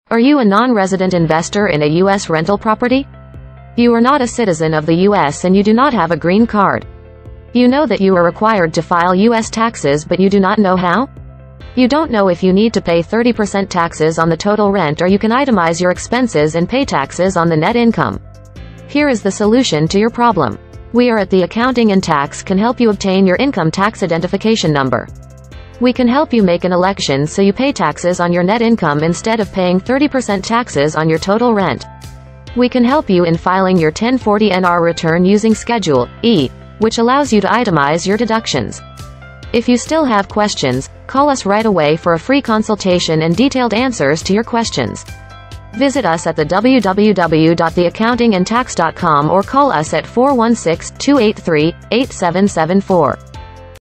Are you a non-resident investor in a U.S. rental property? You are not a citizen of the U.S. and you do not have a green card. You know that you are required to file U.S. taxes, but you do not know how? You don't know if you need to pay 30% taxes on the total rent, or you can itemize your expenses and pay taxes on the net income. Here is the solution to your problem. We are at The Accounting and Tax can help you obtain your income tax identification number. We can help you make an election so you pay taxes on your net income instead of paying 30% taxes on your total rent. We can help you in filing your 1040 return using Schedule E, which allows you to itemize your deductions. If you still have questions, call us right away for a free consultation and detailed answers to your questions. Visit us at www.theaccountingandtax.com or call us at 416-283-8774.